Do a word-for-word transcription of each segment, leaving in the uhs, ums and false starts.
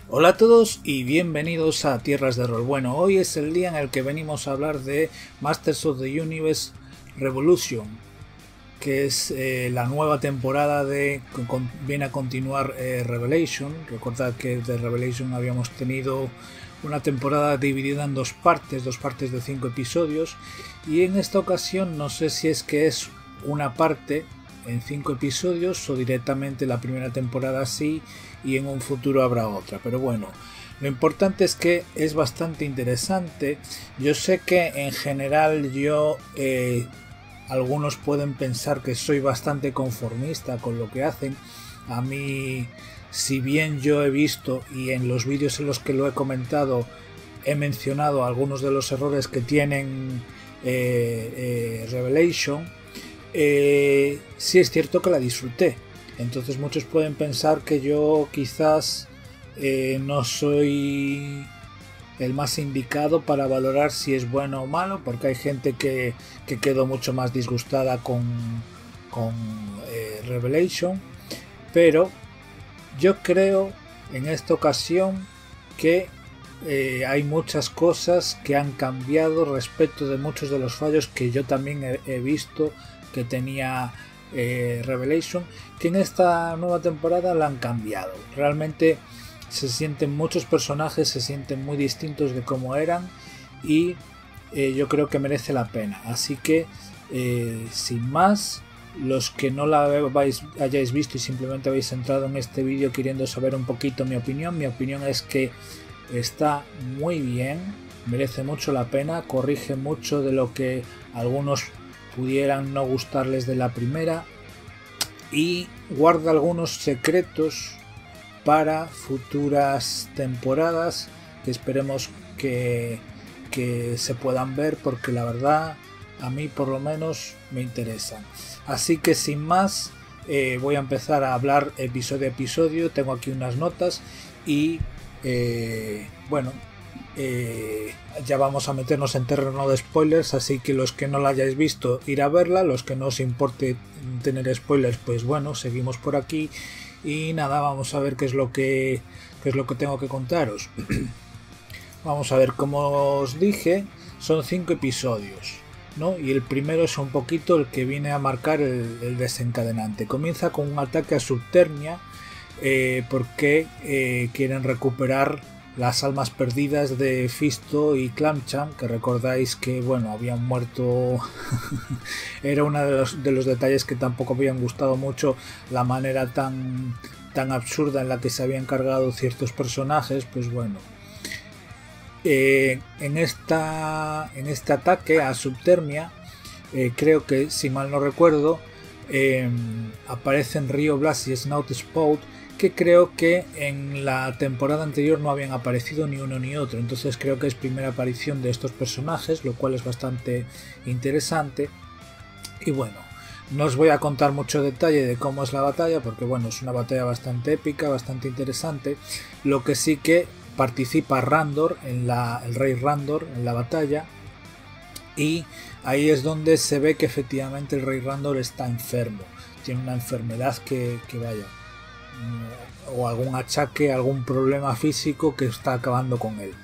Hola a todos y bienvenidos a Tierras de Rol. Bueno, hoy es el día en el que venimos a hablar de Masters of the Universe Revolution, que es eh, la nueva temporada de que con, viene a continuar eh, Revelation. Recordad que de Revelation habíamos tenido una temporada dividida en dos partes, dos partes de cinco episodios, y en esta ocasión no sé si es que es una parte en cinco episodios o directamente la primera temporada sí y en un futuro habrá otra, pero bueno, lo importante es que es bastante interesante. Yo sé que en general yo eh, algunos pueden pensar que soy bastante conformista con lo que hacen. A mí, si bien yo he visto y en los vídeos en los que lo he comentado he mencionado algunos de los errores que tienen eh, eh, Revelation, Eh, sí es cierto que la disfruté, entonces muchos pueden pensar que yo quizás eh, no soy el más indicado para valorar si es bueno o malo, porque hay gente que, que quedó mucho más disgustada con, con eh, Revelation, pero yo creo en esta ocasión que eh, hay muchas cosas que han cambiado respecto de muchos de los fallos que yo también he, he visto que tenía eh, Revelation, que en esta nueva temporada la han cambiado. Realmente se sienten muchos personajes, se sienten muy distintos de como eran y eh, yo creo que merece la pena. Así que eh, sin más, los que no la habéis, hayáis visto y simplemente habéis entrado en este vídeo queriendo saber un poquito mi opinión, mi opinión es que está muy bien, merece mucho la pena, corrige mucho de lo que algunos pudieran no gustarles de la primera y guarda algunos secretos para futuras temporadas que esperemos que, que se puedan ver, porque la verdad a mí por lo menos me interesan. Así que sin más eh, voy a empezar a hablar episodio a episodio. Tengo aquí unas notas y eh, bueno, Eh, ya vamos a meternos en terreno de spoilers, así que los que no la hayáis visto, ir a verla. Los que no os importe tener spoilers, pues bueno, seguimos por aquí y nada, vamos a ver qué es lo que qué es lo que tengo que contaros. Vamos a ver, como os dije, son cinco episodios, ¿no? Y el primero es un poquito el que viene a marcar el, el desencadenante. Comienza con un ataque a Subternia eh, porque eh, quieren recuperar las almas perdidas de Fisto y Clamchamp, que recordáis que bueno, habían muerto. Era uno de los, de los detalles que tampoco habían gustado mucho, la manera tan, tan absurda en la que se habían cargado ciertos personajes. Pues bueno, eh, en, esta, en este ataque a Subternia, eh, creo que, si mal no recuerdo, eh, aparecen Rio Blast y Snout Spout, que creo que en la temporada anterior no habían aparecido ni uno ni otro, entonces creo que es primera aparición de estos personajes, lo cual es bastante interesante. Y bueno, no os voy a contar mucho detalle de cómo es la batalla, porque bueno, es una batalla bastante épica, bastante interesante. Lo que sí que participa Randor, en la, el rey Randor, en la batalla, y ahí es donde se ve que efectivamente el rey Randor está enfermo, tiene una enfermedad que, que vaya, o algún achaque, algún problema físico que está acabando con él.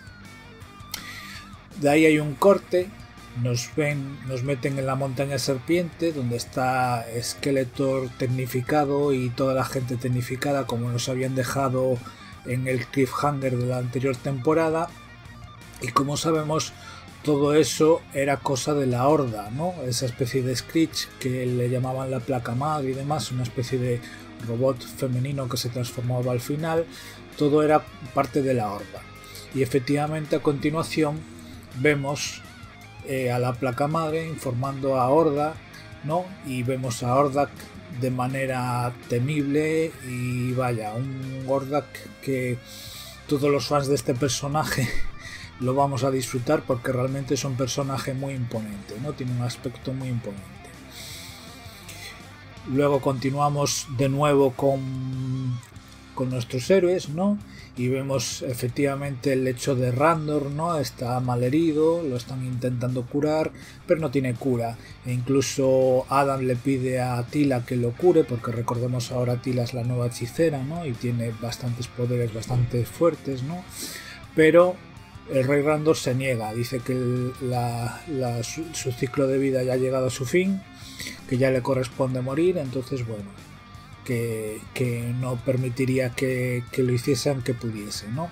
De ahí hay un corte, nos ven, nos meten en la montaña serpiente, donde está Skeletor tecnificado y toda la gente tecnificada, como nos habían dejado en el cliffhanger de la anterior temporada. Y como sabemos, todo eso era cosa de la Horda, ¿no? Esa especie de Screech que le llamaban la placa madre y demás, una especie de robot femenino que se transformaba al final. Todo era parte de la Horda. Y efectivamente a continuación vemos eh, a la placa madre informando a Horda, ¿no? Y vemos a Hordak de manera temible y vaya, un Hordak que todos los fans de este personaje lo vamos a disfrutar, porque realmente es un personaje muy imponente, ¿no? Tiene un aspecto muy imponente. Luego continuamos de nuevo con con nuestros héroes, ¿no? Y vemos efectivamente el lecho de Randor, ¿no? Está malherido, lo están intentando curar, pero no tiene cura. E incluso Adam le pide a Tila que lo cure, porque recordemos ahora Tila es la nueva hechicera, ¿no? Y tiene bastantes poderes bastante fuertes, ¿no? Pero el rey Randor se niega, dice que el, la, la, su, su ciclo de vida ya ha llegado a su fin, que ya le corresponde morir, entonces bueno, que, que no permitiría que, que lo hiciese aunque pudiese, ¿no?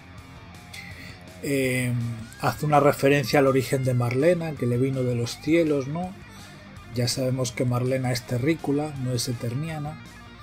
Eh, hace una referencia al origen de Marlena, que le vino de los cielos, ¿no? Ya sabemos que Marlena es terrícola, no es eterniana.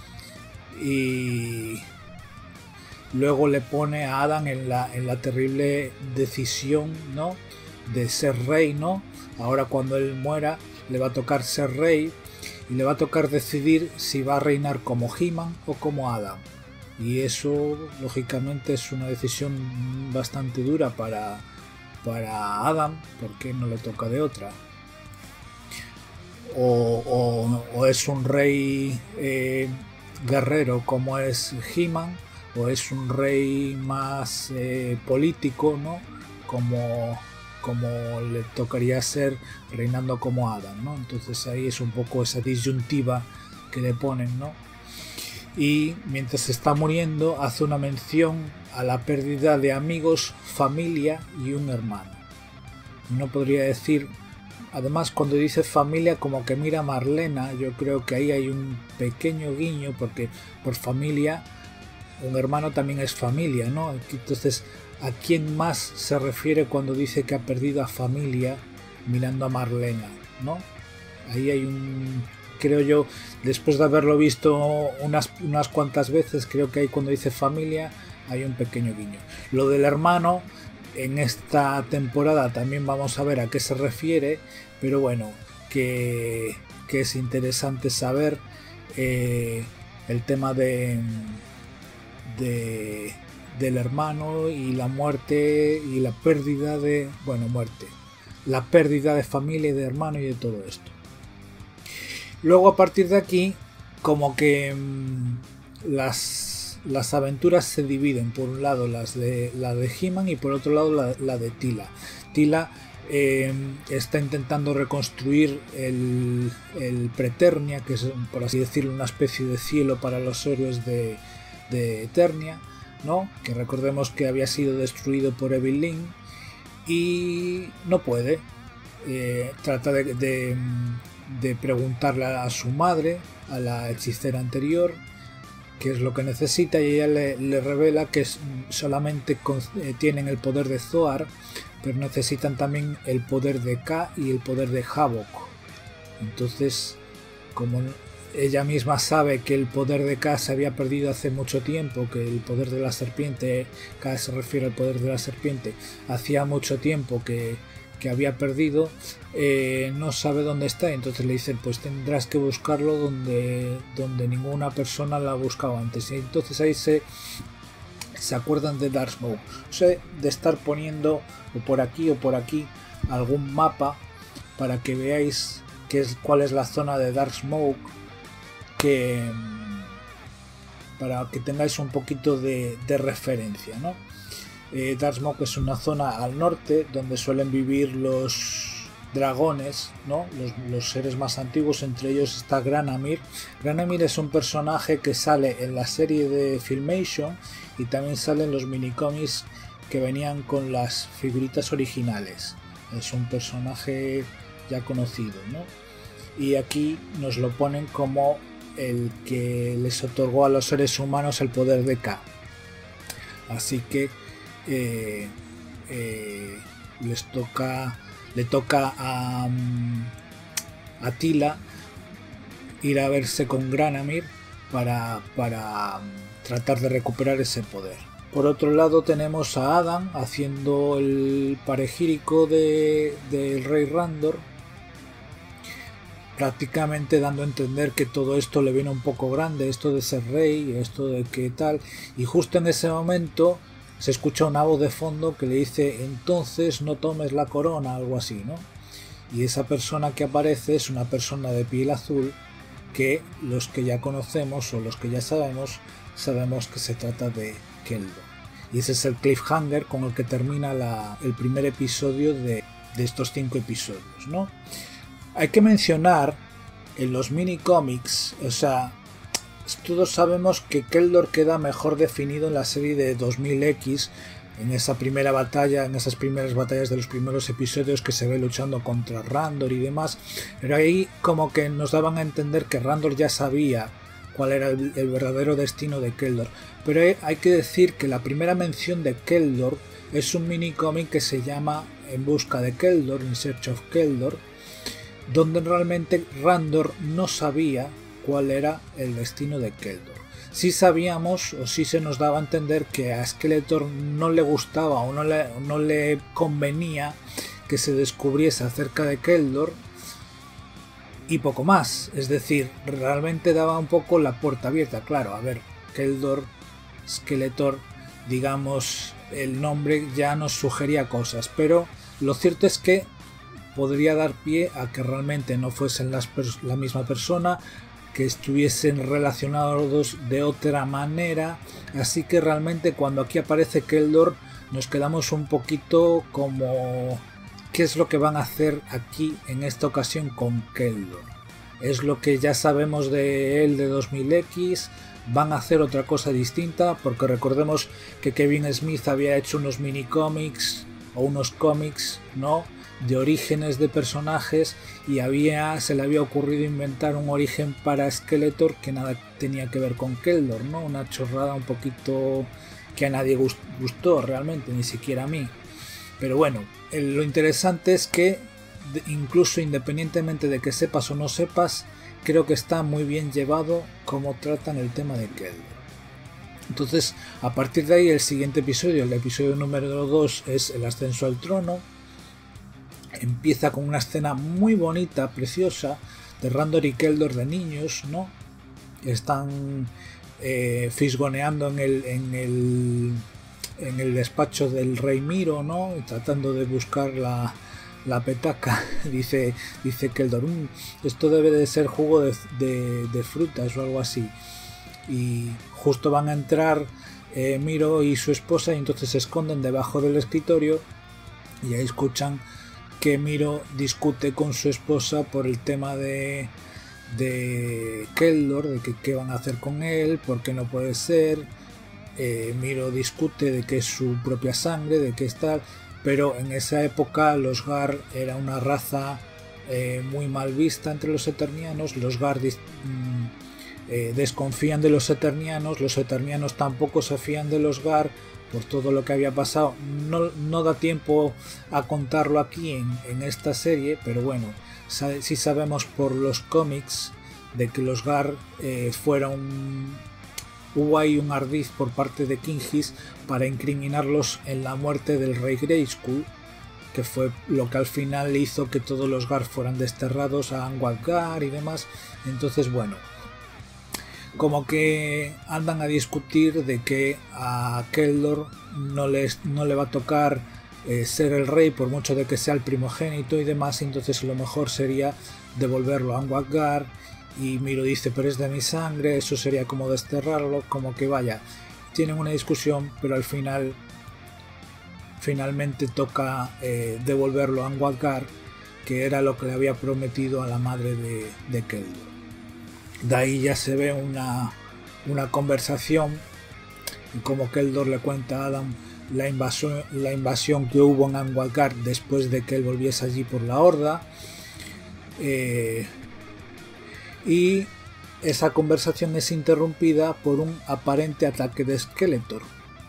Y luego le pone a Adam en la, en la terrible decisión, ¿no? De ser rey, ¿no? Ahora cuando él muera le va a tocar ser rey y le va a tocar decidir si va a reinar como He-Man o como Adam. Y eso lógicamente es una decisión bastante dura para, para Adam, porque no le toca de otra. O, o, o es un rey eh, guerrero como es He-Man, o es un rey más eh, político, ¿no? Como, como le tocaría ser reinando como Adam, ¿no? Entonces ahí es un poco esa disyuntiva que le ponen, ¿no? Y mientras está muriendo hace una mención a la pérdida de amigos, familia y un hermano. No podría decir, además cuando dice familia como que mira a Marlena, yo creo que ahí hay un pequeño guiño, porque por familia un hermano también es familia, ¿no? Entonces, ¿a quién más se refiere cuando dice que ha perdido a familia mirando a Marlena, ¿no? Ahí hay un, creo yo, después de haberlo visto unas, unas cuantas veces, creo que ahí cuando dice familia hay un pequeño guiño. Lo del hermano, en esta temporada también vamos a ver a qué se refiere, pero bueno, que, que es interesante saber eh, el tema de... De, del hermano y la muerte y la pérdida de, bueno, muerte, la pérdida de familia y de hermano y de todo esto. Luego a partir de aquí como que mmm, las, las aventuras se dividen, por un lado las de la de He-Man y por otro lado la, la de Tila. Tila eh, está intentando reconstruir el, el Preternia, que es, por así decirlo, una especie de cielo para los héroes de de Eternia, ¿no? Que recordemos que había sido destruido por Evil Lyn y no puede. Eh, trata de, de, de preguntarle a su madre, a la hechicera anterior, qué es lo que necesita, y ella le, le revela que solamente con, eh, tienen el poder de Zoar, pero necesitan también el poder de K y el poder de Havok. Entonces, como ella misma sabe que el poder de K se había perdido hace mucho tiempo, que el poder de la serpiente, K se refiere al poder de la serpiente, hacía mucho tiempo que, que había perdido, eh, no sabe dónde está, entonces le dicen, pues tendrás que buscarlo donde, donde ninguna persona la ha buscado antes. Y entonces ahí se, se acuerdan de Dark Smoke, o sea, de estar poniendo o por aquí o por aquí algún mapa para que veáis qué es, cuál es la zona de Dark Smoke, que para que tengáis un poquito de, de referencia, ¿no? Eh, Dark Smoke es una zona al norte donde suelen vivir los dragones, ¿no? Los, los seres más antiguos, entre ellos está Granamyr. Granamyr es un personaje que sale en la serie de Filmation y también sale en los minicómics que venían con las figuritas originales. Es un personaje ya conocido, ¿no? Y aquí nos lo ponen como el que les otorgó a los seres humanos el poder de K. Así que eh, eh, les toca le toca a, a Tila ir a verse con Granamyr para, para tratar de recuperar ese poder. Por otro lado tenemos a Adam haciendo el panegírico de, del rey Randor, prácticamente dando a entender que todo esto le viene un poco grande, esto de ser rey, esto de que tal, y justo en ese momento se escucha una voz de fondo que le dice, entonces no tomes la corona, algo así, ¿no? Y esa persona que aparece es una persona de piel azul que los que ya conocemos o los que ya sabemos, sabemos que se trata de Keldor. Y ese es el cliffhanger con el que termina la, el primer episodio de, de estos cinco episodios, ¿no? Hay que mencionar en los mini cómics, o sea, todos sabemos que Keldor queda mejor definido en la serie de dos mil equis, en esa primera batalla, en esas primeras batallas de los primeros episodios que se ve luchando contra Randor y demás, pero ahí como que nos daban a entender que Randor ya sabía cuál era el, el verdadero destino de Keldor. Pero hay que decir que la primera mención de Keldor es un mini cómic que se llama En busca de Keldor, In Search of Keldor, donde realmente Randor no sabía cuál era el destino de Keldor. Sí sabíamos o sí se nos daba a entender que a Skeletor no le gustaba o no le, no le convenía que se descubriese acerca de Keldor y poco más. Es decir, realmente daba un poco la puerta abierta. Claro, a ver, Keldor, Skeletor, digamos, el nombre ya nos sugería cosas, pero lo cierto es que podría dar pie a que realmente no fuesen las la misma persona, que estuviesen relacionados de otra manera, así que realmente cuando aquí aparece Keldor nos quedamos un poquito como ¿qué es lo que van a hacer aquí en esta ocasión con Keldor? ¿Es lo que ya sabemos de él de dos mil equis? ¿Van a hacer otra cosa distinta? Porque recordemos que Kevin Smith había hecho unos mini cómics o unos cómics, ¿no?, de orígenes de personajes, y había, se le había ocurrido inventar un origen para Skeletor que nada tenía que ver con Keldor, ¿no? Una chorrada un poquito que a nadie gustó realmente, ni siquiera a mí. Pero bueno, lo interesante es que incluso independientemente de que sepas o no sepas, creo que está muy bien llevado cómo tratan el tema de Keldor. Entonces, a partir de ahí, el siguiente episodio, el episodio número dos, es el ascenso al trono. Empieza con una escena muy bonita, preciosa, de Randor y Keldor de niños, ¿no? Están eh, fisgoneando en el, en, el, en el despacho del rey Miro, ¿no? Tratando de buscar la, la petaca. dice, dice Keldor, mmm, esto debe de ser jugo de, de, de frutas o algo así. Y justo van a entrar eh, Miro y su esposa, y entonces se esconden debajo del escritorio, y ahí escuchan que Miro discute con su esposa por el tema de, de Keldor, de que qué van a hacer con él, por qué no puede ser. Eh, Miro discute de que es su propia sangre, de que es tal, pero en esa época los Gar era una raza eh, muy mal vista entre los Eternianos. Los Gar mm, eh, desconfían de los Eternianos, los Eternianos tampoco se fían de los Gar, por todo lo que había pasado. No, no da tiempo a contarlo aquí en, en esta serie, pero bueno, sabe, sí sabemos por los cómics de que los Gar eh, fueron... Hubo ahí un ardid por parte de Kingis para incriminarlos en la muerte del rey Grayskull, que fue lo que al final hizo que todos los Gar fueran desterrados a Angmar y demás. Entonces, bueno, como que andan a discutir de que a Keldor no, les, no le va a tocar eh, ser el rey, por mucho de que sea el primogénito y demás. Entonces lo mejor sería devolverlo a Angmar, y Miro dice, pero es de mi sangre, eso sería como desterrarlo. Como que vaya, tienen una discusión, pero al final finalmente toca eh, devolverlo a Angmar, que era lo que le había prometido a la madre de, de Keldor. De ahí ya se ve una, una conversación, y como Keldor le cuenta a Adam la invasión, la invasión que hubo en Angmar después de que él volviese allí por la Horda. Eh, y esa conversación es interrumpida por un aparente ataque de Skeletor.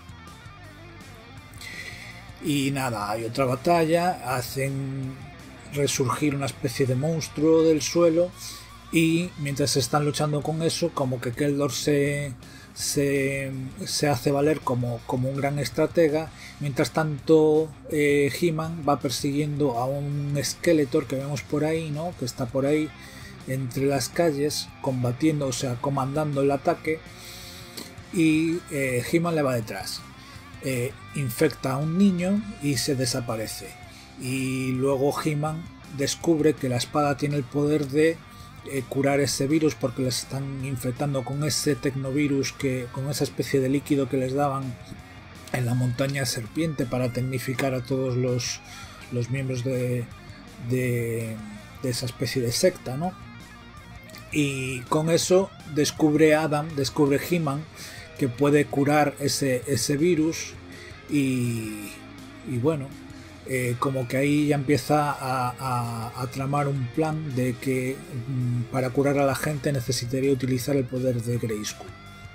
Y nada, hay otra batalla, hacen resurgir una especie de monstruo del suelo. Y mientras están luchando con eso, como que Keldor se, se, se hace valer como, como un gran estratega. Mientras tanto, eh, He-Man va persiguiendo a un Skeletor que vemos por ahí, ¿no? Que está por ahí entre las calles, combatiendo, o sea, comandando el ataque. Y eh, He-Man le va detrás. Eh, infecta a un niño y se desaparece. Y luego He-Man descubre que la espada tiene el poder de eh, curar ese virus porque les están infectando con ese tecnovirus, que, con esa especie de líquido que les daban en la montaña serpiente para tecnificar a todos los, los miembros de, de, de esa especie de secta, ¿no? Y con eso descubre Adam, descubre He-Man que puede curar ese, ese virus y, y bueno, eh, como que ahí ya empieza a, a, a tramar un plan de que mm, para curar a la gente necesitaría utilizar el poder de Grayskull.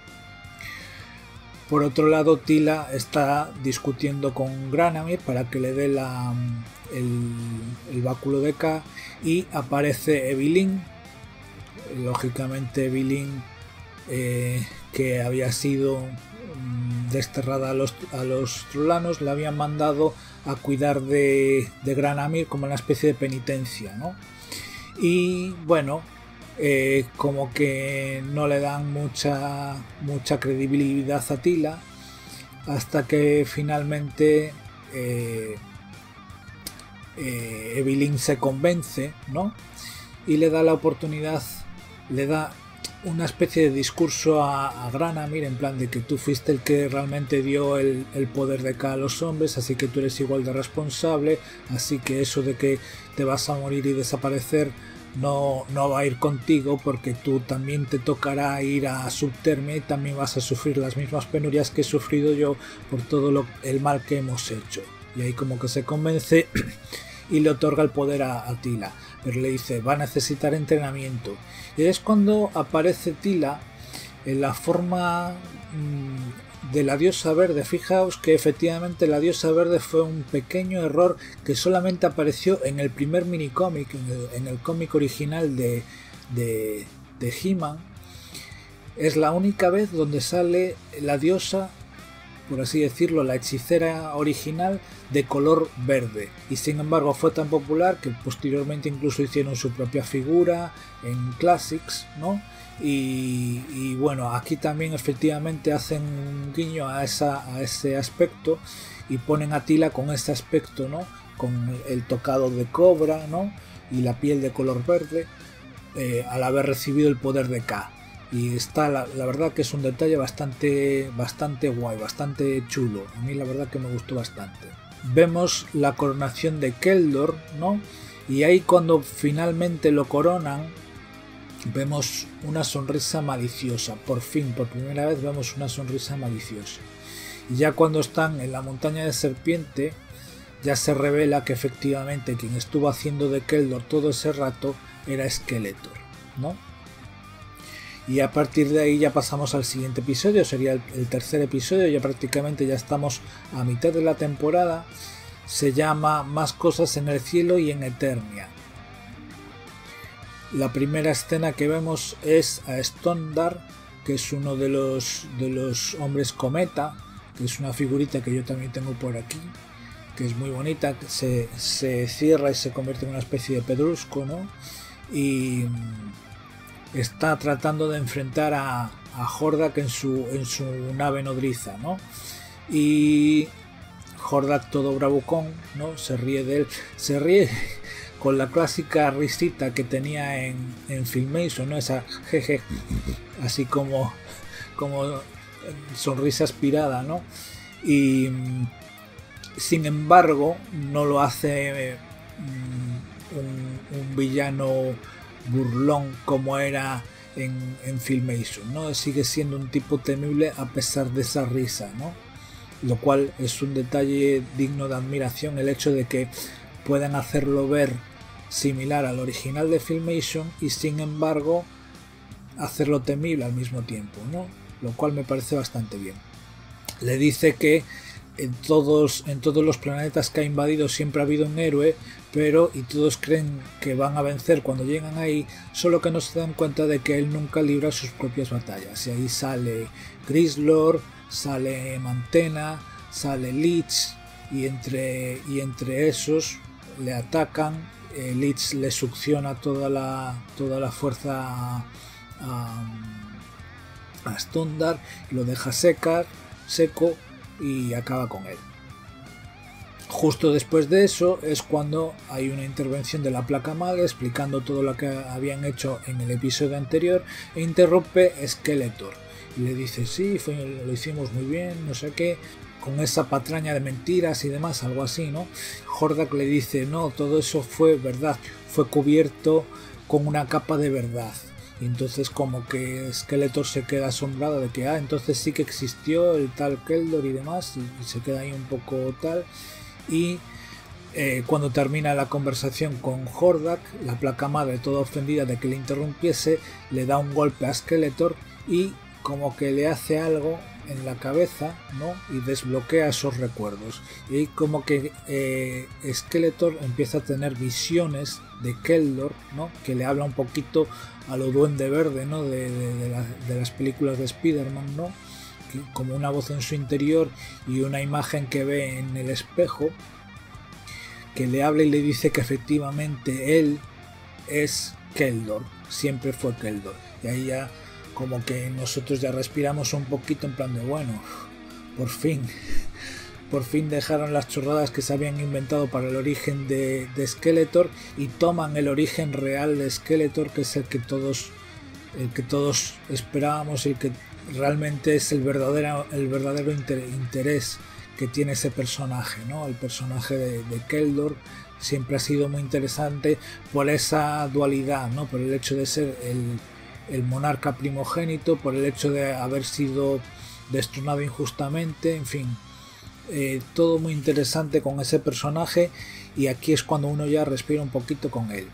Por otro lado, Teela está discutiendo con Granamyr para que le dé la, el, el báculo de K, y aparece Evil-Lyn. Lógicamente Evil-Lyn, eh, que había sido mm, desterrada a los, a los Trulanos, le habían mandado a cuidar de, de Granamyr como una especie de penitencia, ¿no? Y bueno, eh, como que no le dan mucha, mucha credibilidad a Teela, hasta que finalmente eh, eh, Evil-Lyn se convence, ¿no? Y le da la oportunidad, le da una especie de discurso a, a Granamyr en plan de que tú fuiste el que realmente dio el, el poder de K a los hombres, así que tú eres igual de responsable, así que eso de que te vas a morir y desaparecer no, no va a ir contigo, porque tú también te tocará ir a Subtermia y también vas a sufrir las mismas penurias que he sufrido yo por todo lo, el mal que hemos hecho. Y ahí como que se convence y le otorga el poder a, a Teela, pero le dice va a necesitar entrenamiento. Y es cuando aparece Teela en la forma mmm, de la diosa verde. Fijaos que efectivamente la diosa verde fue un pequeño error que solamente apareció en el primer minicómic, en el, en el cómic original de, de, de He-Man. Es la única vez donde sale la diosa, por así decirlo, la hechicera original, de color verde, y sin embargo fue tan popular que posteriormente incluso hicieron su propia figura en Classics, ¿no? Y, y bueno, aquí también efectivamente hacen un guiño a, esa, a ese aspecto y ponen a Teela con ese aspecto, ¿no? Con el tocado de cobra, ¿no? Y la piel de color verde, eh, al haber recibido el poder de K. Y está, la, la verdad que es un detalle bastante, bastante guay, bastante chulo. A mí la verdad que me gustó bastante. Vemos la coronación de Keldor, ¿no? Y ahí cuando finalmente lo coronan, vemos una sonrisa maliciosa. Por fin, por primera vez vemos una sonrisa maliciosa. Y ya cuando están en la montaña de serpiente, ya se revela que efectivamente quien estuvo haciendo de Keldor todo ese rato era Skeletor, ¿no? Y a partir de ahí ya pasamos al siguiente episodio, sería el, el tercer episodio, ya prácticamente ya estamos a mitad de la temporada. Se llama Más cosas en el cielo y en Eternia. La primera escena que vemos es a Stondar, que es uno de los, de los hombres cometa, que es una figurita que yo también tengo por aquí, que es muy bonita, que se, se cierra y se convierte en una especie de pedrusco, ¿no? Y está tratando de enfrentar a, a Hordak en su, en su nave nodriza, ¿no? Y Hordak, todo bravucón, ¿no? Se ríe de él, se ríe con la clásica risita que tenía en, en Filmation, ¿no? Esa jeje, así como, como sonrisa aspirada, ¿no? Y sin embargo no lo hace eh, un, un villano burlón como era en, en Filmation, ¿no? Sigue siendo un tipo temible a pesar de esa risa, ¿no? Lo cual es un detalle digno de admiración, el hecho de que puedan hacerlo ver similar al original de Filmation y sin embargo hacerlo temible al mismo tiempo, ¿no? Lo cual me parece bastante bien. Le dice que en todos, en todos los planetas que ha invadido siempre ha habido un héroe, pero y todos creen que van a vencer cuando llegan ahí, solo que no se dan cuenta de que él nunca libra sus propias batallas. Y ahí sale Grislor, sale Mantena, sale Leech, y entre, y entre esos le atacan. eh, Leech le succiona toda la, toda la fuerza a, a, a Stondar y lo deja secar, seco, y acaba con él. Justo después de eso es cuando hay una intervención de la placa madre explicando todo lo que habían hecho en el episodio anterior e interrumpe Skeletor y le dice sí, fue, lo hicimos muy bien, no sé qué, con esa patraña de mentiras y demás, algo así, ¿no? Hordak le dice no, todo eso fue verdad, fue cubierto con una capa de verdad. Y entonces como que Skeletor se queda asombrado de que ah, entonces sí que existió el tal Keldor y demás, y, y se queda ahí un poco tal. Y eh, cuando termina la conversación con Hordak, la placa madre, toda ofendida de que le interrumpiese, le da un golpe a Skeletor y como que le hace algo en la cabeza, ¿no? Y desbloquea esos recuerdos. Y como que eh, Skeletor empieza a tener visiones de Keldor, ¿no? Que le habla un poquito a lo Duende Verde, ¿no? De, de, de, la, de las películas de Spider-Man, ¿no? Como una voz en su interior y una imagen que ve en el espejo que le habla y le dice que efectivamente él es Keldor, siempre fue Keldor. Y ahí ya como que nosotros ya respiramos un poquito en plan de bueno, por fin por fin dejaron las chorradas que se habían inventado para el origen de, de Skeletor y toman el origen real de Skeletor, que es el que todos el que todos esperábamos y el que realmente es el verdadero, el verdadero interés que tiene ese personaje, ¿no? El personaje de, de Keldor siempre ha sido muy interesante por esa dualidad, ¿no? Por el hecho de ser el, el monarca primogénito, por el hecho de haber sido destronado injustamente, en fin, eh, todo muy interesante con ese personaje y aquí es cuando uno ya respira un poquito con él.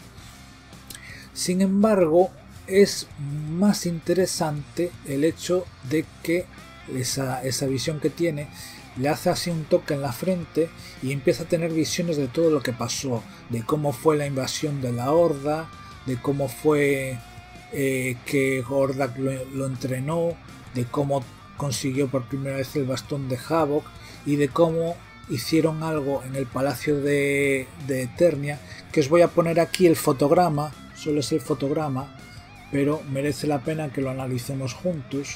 Sin embargo, es más interesante el hecho de que esa, esa visión que tiene le hace así un toque en la frente y empieza a tener visiones de todo lo que pasó, de cómo fue la invasión de la Horda, de cómo fue eh, que Hordak lo, lo entrenó, de cómo consiguió por primera vez el bastón de Havok y de cómo hicieron algo en el palacio de, de Eternia, que os voy a poner aquí el fotograma, solo es el fotograma, pero merece la pena que lo analicemos juntos.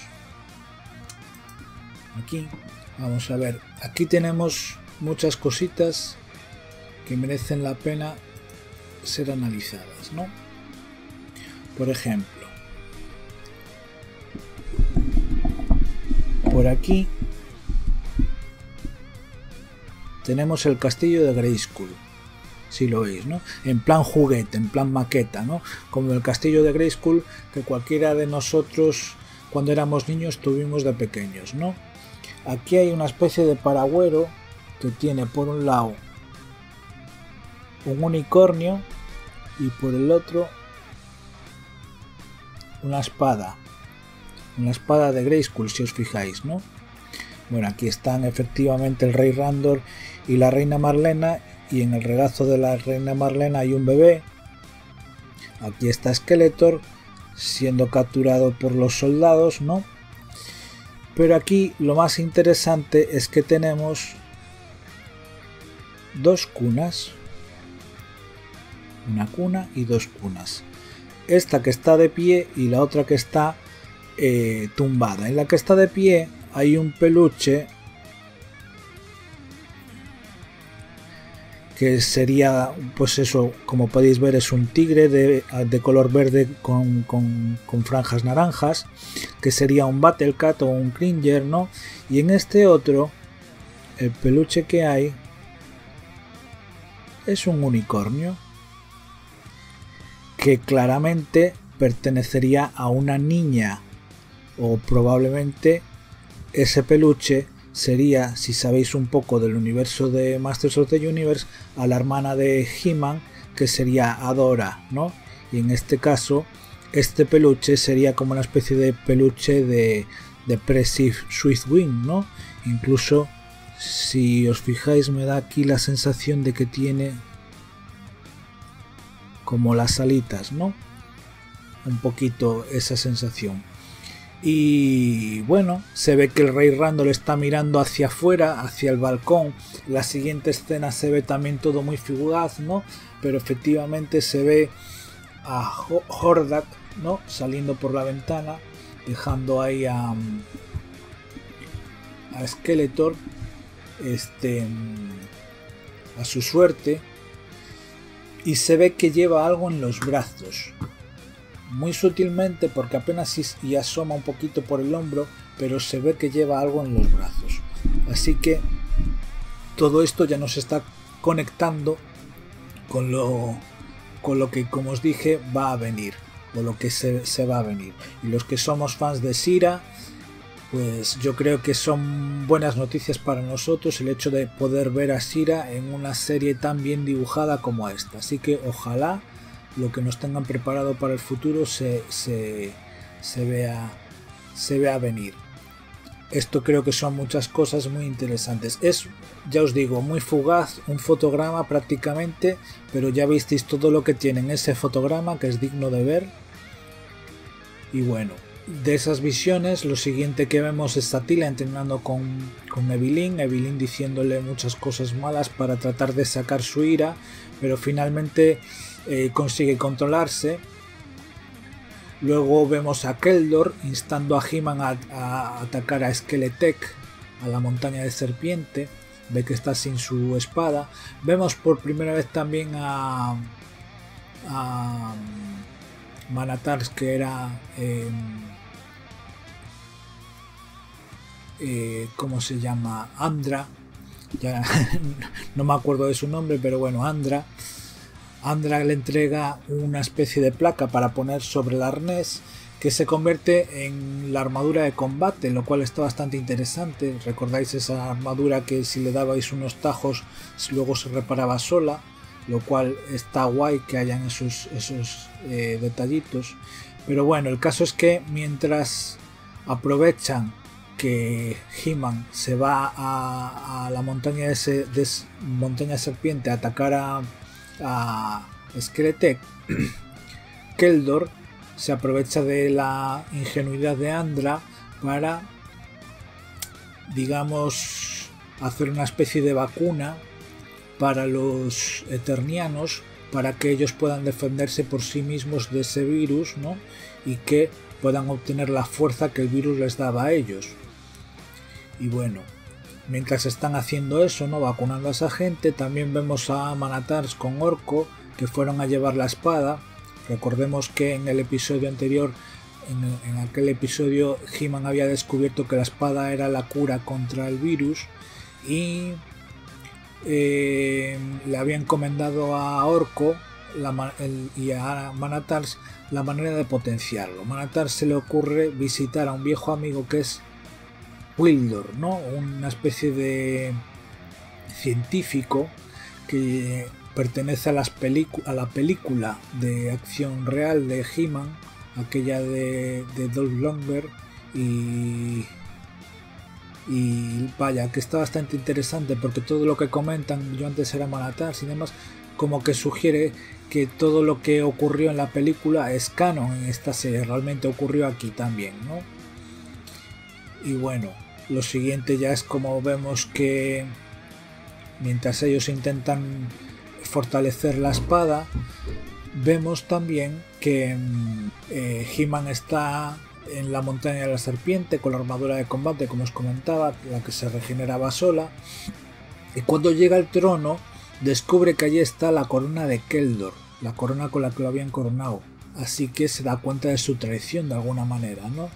Aquí, vamos a ver, aquí tenemos muchas cositas que merecen la pena ser analizadas, ¿no? Por ejemplo, por aquí tenemos el castillo de Grayskull. Si lo veis, ¿no? En plan juguete, en plan maqueta, ¿no? Como el castillo de Grayskull que cualquiera de nosotros cuando éramos niños tuvimos de pequeños, ¿no? Aquí hay una especie de paragüero que tiene por un lado un unicornio y por el otro una espada, una espada de Grayskull, si os fijáis, ¿no? Bueno, aquí están efectivamente el rey Randor y la reina Marlena. Y en el regazo de la reina Marlena hay un bebé. Aquí está Skeletor siendo capturado por los soldados, ¿no? Pero aquí lo más interesante es que tenemos dos cunas. Una cuna y dos cunas. Esta que está de pie y la otra que está eh, tumbada. En la que está de pie hay un peluche que sería, pues eso, como podéis ver, es un tigre de, de color verde con, con, con franjas naranjas, que sería un Battlecat o un Cringer, ¿no? Y en este otro, el peluche que hay es un unicornio, que claramente pertenecería a una niña, o probablemente ese peluche sería, si sabéis un poco del universo de Masters of the Universe, a la hermana de He-Man, que sería Adora, ¿no? Y en este caso, este peluche sería como una especie de peluche de, de Pressy Swiftwing, ¿no? Incluso, si os fijáis, me da aquí la sensación de que tiene como las alitas, ¿no? Un poquito esa sensación. Y bueno, se ve que el rey Randor está mirando hacia afuera, hacia el balcón. La siguiente escena se ve también todo muy fugaz, ¿no? Pero efectivamente se ve a Hordak, ¿no? Saliendo por la ventana, dejando ahí a, a Skeletor este, a su suerte, y se ve que lleva algo en los brazos, muy sutilmente porque apenas y asoma un poquito por el hombro, pero se ve que lleva algo en los brazos. Así que todo esto ya nos está conectando con lo, con lo que, como os dije, va a venir, o lo que se, se va a venir. Y los que somos fans de She-Ra, pues yo creo que son buenas noticias para nosotros el hecho de poder ver a She-Ra en una serie tan bien dibujada como esta. Así que ojalá lo que nos tengan preparado para el futuro se, se, se, vea, se vea venir. Esto creo que son muchas cosas muy interesantes. Es, ya os digo, muy fugaz, un fotograma prácticamente, pero ya visteis todo lo que tiene en ese fotograma, que es digno de ver. Y bueno, de esas visiones, lo siguiente que vemos es Satila entrenando con, con Evelyn, Evelyn diciéndole muchas cosas malas para tratar de sacar su ira, pero finalmente eh, consigue controlarse. Luego vemos a Keldor instando a He-Man a, a atacar a Skeletek, a la montaña de serpiente. Ve que está sin su espada. Vemos por primera vez también a, a Manatars, que era eh, eh, ¿cómo se llama? Andra. Ya no me acuerdo de su nombre, pero bueno, Andra. Andra le entrega una especie de placa para poner sobre el arnés, que se convierte en la armadura de combate, lo cual está bastante interesante. Recordáis esa armadura que si le dabais unos tajos luego se reparaba sola, lo cual está guay que hayan esos, esos eh, detallitos. Pero bueno, el caso es que mientras aprovechan que He-Man se va a, a la montaña de, ese, de montaña serpiente a atacar a a Skeletek, Keldor se aprovecha de la ingenuidad de Andra para, digamos, hacer una especie de vacuna para los eternianos, para que ellos puedan defenderse por sí mismos de ese virus, ¿no? Y que puedan obtener la fuerza que el virus les daba a ellos. Y bueno, mientras están haciendo eso, ¿no? Vacunando a esa gente, también vemos a Manatars con Orko, que fueron a llevar la espada. Recordemos que en el episodio anterior, en, en aquel episodio, He-Man había descubierto que la espada era la cura contra el virus y eh, le había encomendado a Orko la, el, y a Manatars la manera de potenciarlo. Manatars se le ocurre visitar a un viejo amigo que es Wildor, ¿no? Una especie de científico que pertenece a, las a la película de acción real de He-Man, aquella de, de Dolph Lundgren, y, y vaya, que está bastante interesante porque todo lo que comentan, yo antes era Manatars y demás, como que sugiere que todo lo que ocurrió en la película es canon en esta serie, realmente ocurrió aquí también, ¿no? Y bueno, lo siguiente ya es como vemos que mientras ellos intentan fortalecer la espada, vemos también que eh, He-Man está en la montaña de la serpiente con la armadura de combate, como os comentaba, la que se regeneraba sola, y cuando llega al trono descubre que allí está la corona de Keldor, la corona con la que lo habían coronado, así que se da cuenta de su traición de alguna manera, ¿no?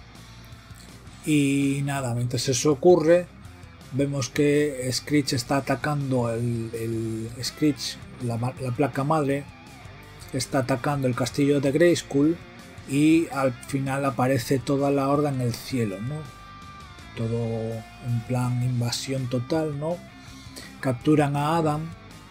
Y nada, mientras eso ocurre, vemos que Screech está atacando el, el Screech, la, la placa madre, está atacando el castillo de Grayskull y al final aparece toda la horda en el cielo, ¿no? Todo en plan invasión total, ¿no? Capturan a Adam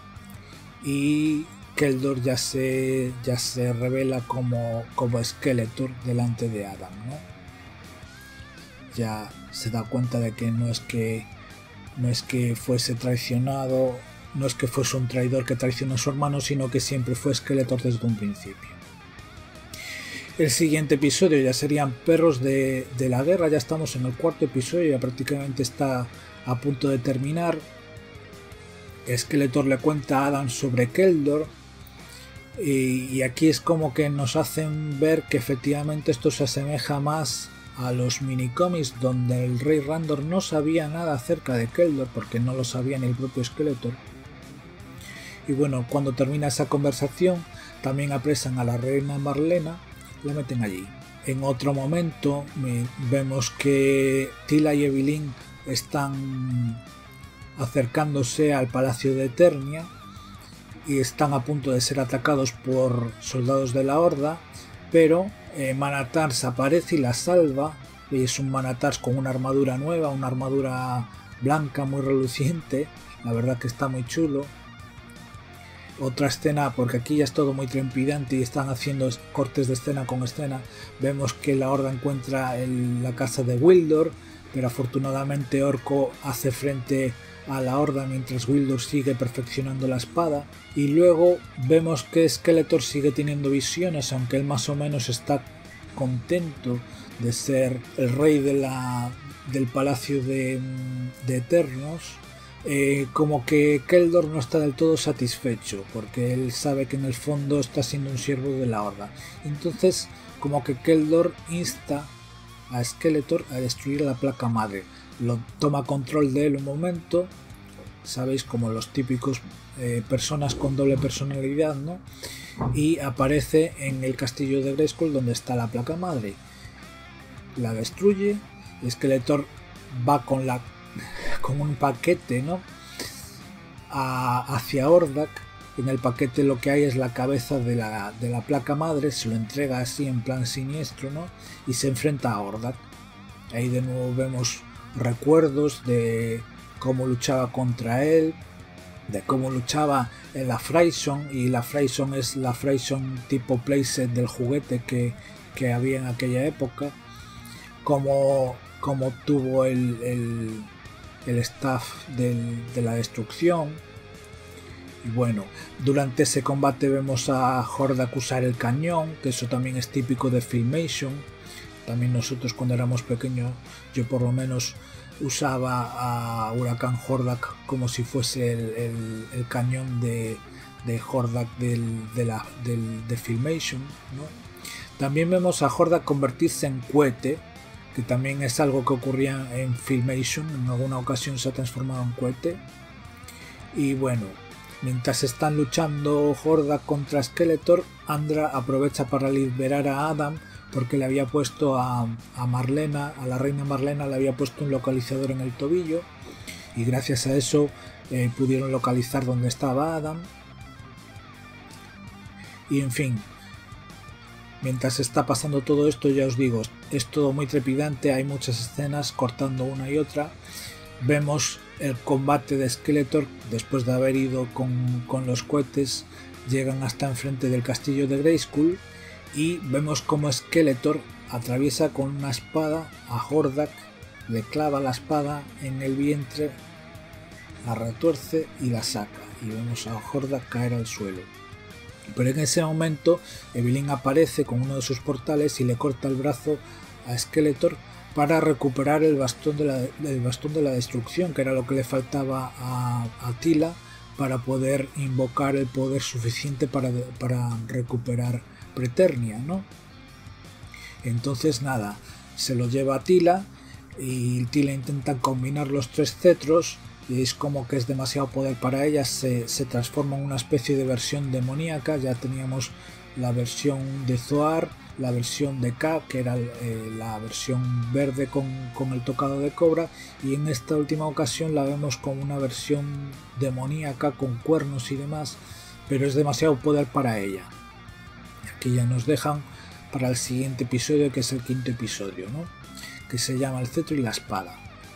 y Keldor ya se, ya se revela como, como Skeletor delante de Adam, ¿no? Ya se da cuenta de que no es que no es que fuese traicionado, no es que fuese un traidor que traicionó a su hermano, sino que siempre fue Skeletor desde un principio. El siguiente episodio ya serían Perros de, de la Guerra, ya estamos en el cuarto episodio, ya prácticamente está a punto de terminar. Skeletor le cuenta a Adam sobre Keldor y, y aquí es como que nos hacen ver que efectivamente esto se asemeja más a los minicómics, donde el Rey Randor no sabía nada acerca de Keldor porque no lo sabía ni el propio Skeletor, Y bueno, cuando termina esa conversación, también apresan a la reina Marlena y la meten allí. En otro momento vemos que Tila y Evelyn están acercándose al palacio de Eternia y están a punto de ser atacados por soldados de la Horda, pero eh, Manatars aparece y la salva. Y es un Manatars con una armadura nueva, una armadura blanca muy reluciente, la verdad que está muy chulo. Otra escena, porque aquí ya es todo muy trepidante y están haciendo cortes de escena con escena, vemos que la Horda encuentra el, la casa de Wildor, pero afortunadamente Orko hace frente a la Horda mientras Wildor sigue perfeccionando la espada. Y luego vemos que Skeletor sigue teniendo visiones, aunque él más o menos está contento de ser el rey de la, del palacio de, de Eternos. Eh, como que Keldor no está del todo satisfecho, porque él sabe que en el fondo está siendo un siervo de la Horda. Entonces como que Keldor insta a Skeletor a destruir la placa madre. Lo toma control de él un momento, sabéis, como los típicos eh, personas con doble personalidad, ¿no? Y aparece en el castillo de Grayskull donde está la placa madre. La destruye y Skeletor va con la con un paquete, ¿no? A, hacia Hordak. En el paquete lo que hay es la cabeza de la, de la placa madre, se lo entrega así en plan siniestro, ¿no? Y se enfrenta a Hordak. Ahí de nuevo vemos recuerdos de cómo luchaba contra él, de cómo luchaba en la Freyson, y la Freyson es la Freyson tipo playset del juguete que, que había en aquella época, como, como tuvo el, el, el staff del, de la destrucción. Y bueno, durante ese combate vemos a Hordak usar el cañón, que eso también es típico de Filmation. También nosotros cuando éramos pequeños, yo por lo menos usaba a Huracán Hordak como si fuese el, el, el cañón de, de Hordak del, de, la, del, de Filmation, ¿no? También vemos a Hordak convertirse en cohete, que también es algo que ocurría en Filmation, en alguna ocasión se ha transformado en cohete. Y bueno, mientras están luchando Hordak contra Skeletor, Andra aprovecha para liberar a Adam, porque le había puesto a, a Marlena, a la reina Marlena, le había puesto un localizador en el tobillo, y gracias a eso eh, pudieron localizar dónde estaba Adam. Y en fin, mientras está pasando todo esto, ya os digo, es todo muy trepidante, hay muchas escenas cortando una y otra. Vemos el combate de Skeletor después de haber ido con, con los cohetes, llegan hasta enfrente del castillo de Grayskull. Y vemos como Skeletor atraviesa con una espada a Hordak, le clava la espada en el vientre, la retuerce y la saca. Y vemos a Hordak caer al suelo. Pero en ese momento Evelyn aparece con uno de sus portales y le corta el brazo a Skeletor para recuperar el bastón de la, el bastón de la destrucción, que era lo que le faltaba a, a Tila para poder invocar el poder suficiente para, para recuperar Preternia, ¿no? Entonces nada, se lo lleva a Tila y Tila intenta combinar los tres cetros y es como que es demasiado poder para ella, se, se transforma en una especie de versión demoníaca. Ya teníamos la versión de Zoar, la versión de K, que era eh, la versión verde con, con el tocado de cobra, y en esta última ocasión la vemos como una versión demoníaca con cuernos y demás, pero es demasiado poder para ella. Que ya nos dejan para el siguiente episodio, que es el quinto episodio, ¿no? Que se llama El cetro y la espada.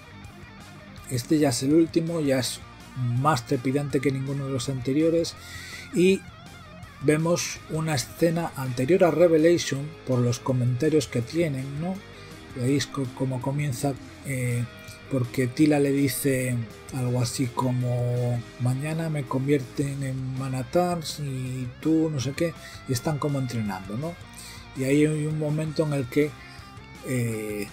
Este ya es el último, ya es más trepidante que ninguno de los anteriores, y vemos una escena anterior a Revelation por los comentarios que tienen, ¿no? Veis cómo comienza, eh, porque Tila le dice algo así como mañana me convierten en Manatars y tú no sé qué, y están como entrenando, ¿no? Y ahí hay un momento en el que eh,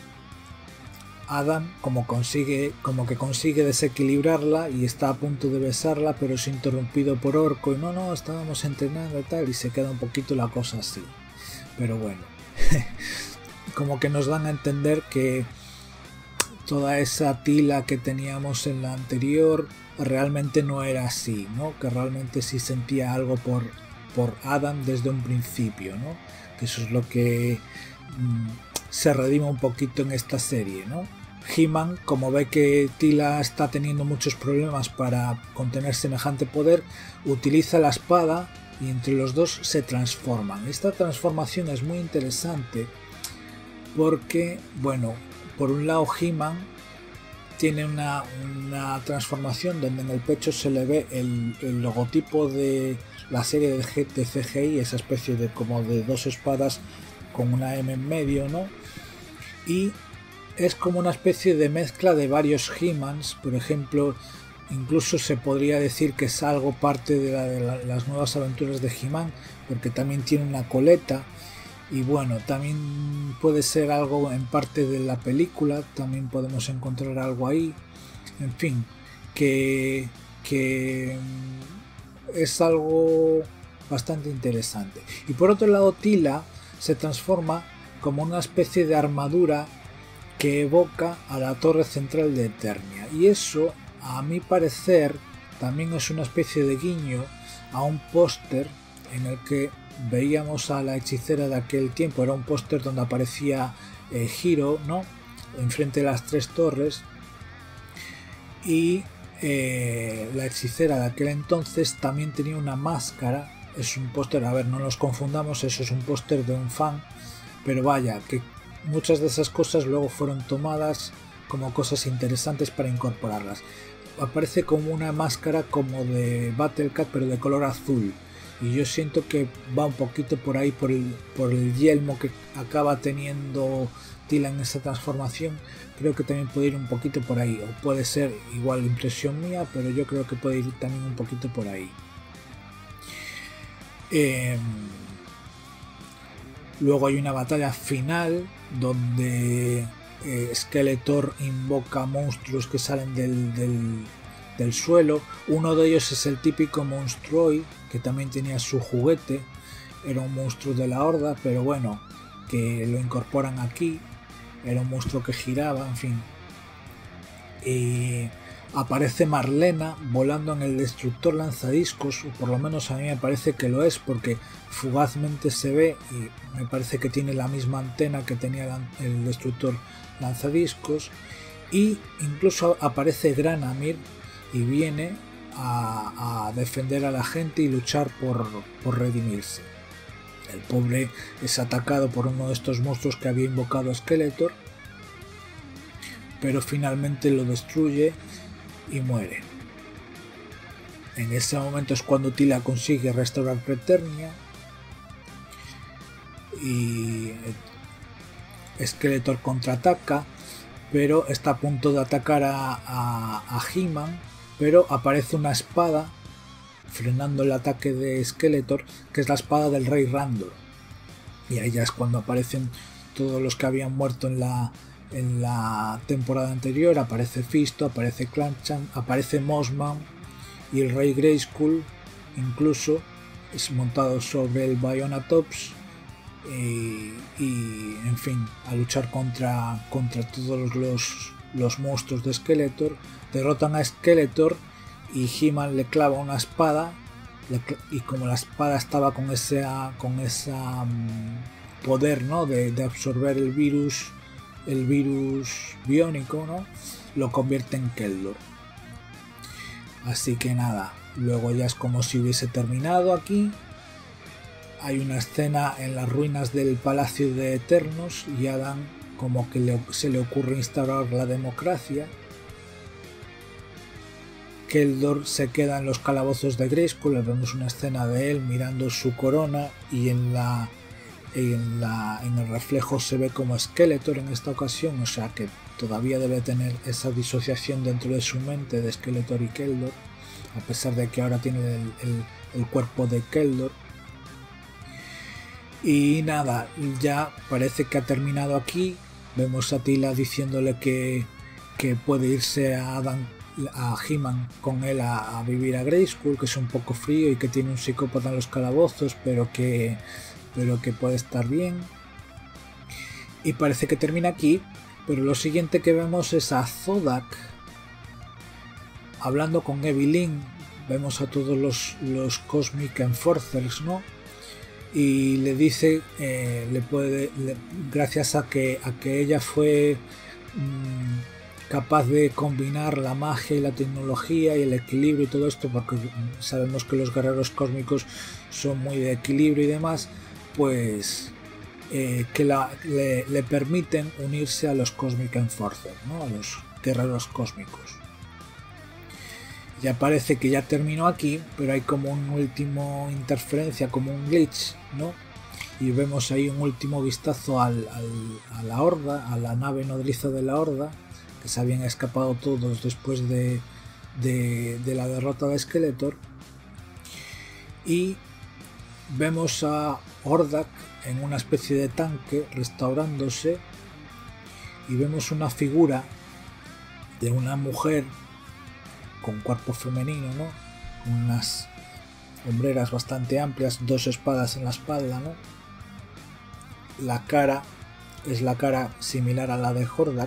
Adam como consigue como que consigue desequilibrarla y está a punto de besarla, pero es interrumpido por Orko y no, no, estábamos entrenando y tal, y se queda un poquito la cosa así. Pero bueno, como que nos dan a entender que toda esa tila que teníamos en la anterior realmente no era así, ¿no? Que realmente sí sentía algo por, por Adam desde un principio, ¿no? Que eso es lo que mmm, se redima un poquito en esta serie, ¿no? He-Man, como ve que Tila está teniendo muchos problemas para contener semejante poder, utiliza la espada y entre los dos se transforman. Esta transformación es muy interesante porque, bueno, por un lado He-Man tiene una, una transformación donde en el pecho se le ve el, el logotipo de la serie de C G I, esa especie de como de dos espadas con una M en medio, ¿no? Y es como una especie de mezcla de varios He-Mans, por ejemplo, incluso se podría decir que es algo parte de, la, de la, las nuevas aventuras de He-Man, porque también tiene una coleta, y bueno, también puede ser algo en parte de la película, también podemos encontrar algo ahí, en fin, que, que es algo bastante interesante. Y por otro lado, Tila se transforma como una especie de armadura que evoca a la torre central de Eternia, y eso, a mi parecer, también es una especie de guiño a un póster en el que veíamos a la hechicera de aquel tiempo. Era un póster donde aparecía eh, Hiro, ¿no?, enfrente de las tres torres, y eh, la hechicera de aquel entonces también tenía una máscara. Es un póster, a ver, no nos confundamos, eso es un póster de un fan, pero vaya, que muchas de esas cosas luego fueron tomadas como cosas interesantes para incorporarlas. Aparece como una máscara como de Battle Cat, pero de color azul, y yo siento que va un poquito por ahí, por el, por el yelmo que acaba teniendo Tila en esa transformación. Creo que también puede ir un poquito por ahí, o puede ser igual impresión mía, pero yo creo que puede ir también un poquito por ahí. Eh, luego hay una batalla final donde eh, Skeletor invoca monstruos que salen del, del, del suelo. Uno de ellos es el típico Monstroid, que también tenía su juguete, era un monstruo de la Horda, pero bueno, que lo incorporan aquí. Era un monstruo que giraba, en fin. Y aparece Marlena volando en el destructor lanzadiscos, o por lo menos a mí me parece que lo es, porque fugazmente se ve y me parece que tiene la misma antena que tenía el destructor lanzadiscos. Y incluso aparece Granamyr y viene a, a defender a la gente y luchar por, por redimirse. El pobre es atacado por uno de estos monstruos que había invocado a Skeletor, pero finalmente lo destruye y muere. En ese momento es cuando Tila consigue restaurar Preternia y Skeletor contraataca, pero está a punto de atacar a, a, a He-Man, pero aparece una espada frenando el ataque de Skeletor, que es la espada del Rey Randor, y ahí ya es cuando aparecen todos los que habían muerto en la en la temporada anterior. Aparece Fisto, aparece Clanchan, aparece Mossman y el Rey Grayskull incluso es montado sobre el Bionatops y, y en fin, a luchar contra, contra todos los, los monstruos de Skeletor. Derrotan a Skeletor y He-Man le clava una espada, y como la espada estaba con ese con esa um, poder, ¿no?, de, de absorber el virus el virus biónico, ¿no?, lo convierte en Keldor. Así que nada, luego ya es como si hubiese terminado aquí. Hay una escena en las ruinas del Palacio de Eternos y Adam como que le, se le ocurre instaurar la democracia. Keldor se queda en los calabozos de Grayskull, vemos una escena de él mirando su corona y en la En, la, en el reflejo se ve como Skeletor en esta ocasión, o sea que todavía debe tener esa disociación dentro de su mente de Skeletor y Keldor, a pesar de que ahora tiene el, el, el cuerpo de Keldor. Y nada, ya parece que ha terminado aquí. Vemos a Tila diciéndole que, que puede irse a Adam, a He-Man con él a, a vivir a Grayskull, que es un poco frío y que tiene un psicópata en los calabozos, pero que pero que puede estar bien. Y parece que termina aquí, Pero lo siguiente que vemos es a Zodak hablando con Evil-Lyn. Vemos a todos los, los Cosmic Enforcers, ¿no? Y le dice, eh, le puede, le, gracias a que, a que ella fue mmm, capaz de combinar la magia y la tecnología y el equilibrio y todo esto, porque sabemos que los guerreros cósmicos son muy de equilibrio y demás, pues eh, que la, le, le permiten unirse a los Cosmic Enforcers, ¿no? A los guerreros cósmicos. Ya parece que ya terminó aquí, pero hay como un último interferencia, como un glitch, ¿no? Y vemos ahí un último vistazo al, al, a la Horda, a la nave nodriza de la Horda, que se habían escapado todos después de, de, de la derrota de Skeletor. Y vemos a Hordak en una especie de tanque restaurándose, y vemos una figura de una mujer con cuerpo femenino, ¿no? Con unas hombreras bastante amplias, dos espadas en la espalda, ¿no? La cara es la cara similar a la de Hordak.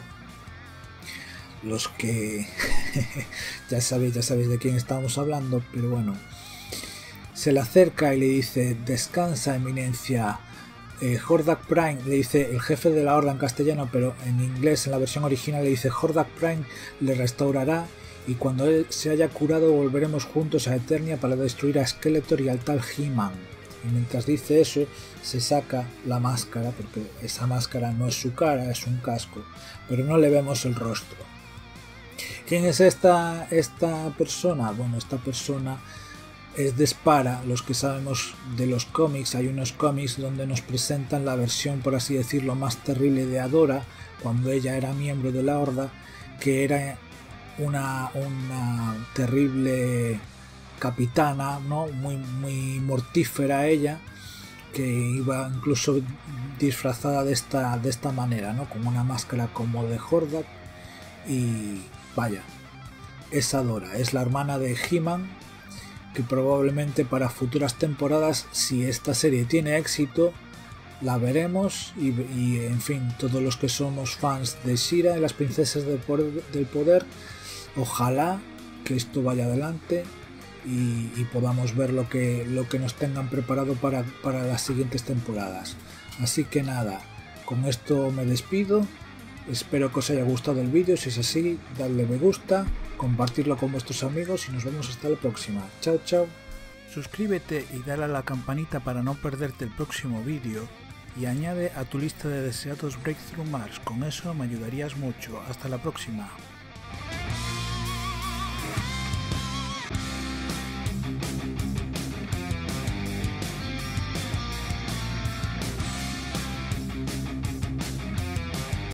Los que ya sabéis, ya sabéis de quién estamos hablando, pero bueno. Se le acerca y le dice: descansa, eminencia. Eh, Hordak Prime, le dice el jefe de la Horda en castellano, pero en inglés, en la versión original, le dice: Hordak Prime le restaurará, y cuando él se haya curado volveremos juntos a Eternia para destruir a Skeletor y al tal He-Man. Y mientras dice eso, se saca la máscara, porque esa máscara no es su cara, es un casco, pero no le vemos el rostro. ¿Quién es esta, esta persona? Bueno, esta persona es Despara. Los que sabemos de los cómics, hay unos cómics donde nos presentan la versión, por así decirlo, más terrible de Adora, cuando ella era miembro de la Horda, que era Una, una terrible capitana, ¿no? Muy, muy mortífera ella, que iba incluso disfrazada de esta, de esta manera, ¿no? Con una máscara como de Hordak. Y vaya, es Adora, es la hermana de He-Man, que probablemente para futuras temporadas, si esta serie tiene éxito, la veremos. Y, y en fin, todos los que somos fans de She-Ra y las princesas del poder, del poder, ojalá que esto vaya adelante y, y podamos ver lo que, lo que nos tengan preparado para, para las siguientes temporadas. Así que nada, con esto me despido. Espero que os haya gustado el vídeo. Si es así, dadle me gusta, compartirlo con vuestros amigos y nos vemos hasta la próxima. Chao, chao. Suscríbete y dale a la campanita para no perderte el próximo vídeo. Y añade a tu lista de deseados Breakthrough Marks, con eso me ayudarías mucho. Hasta la próxima.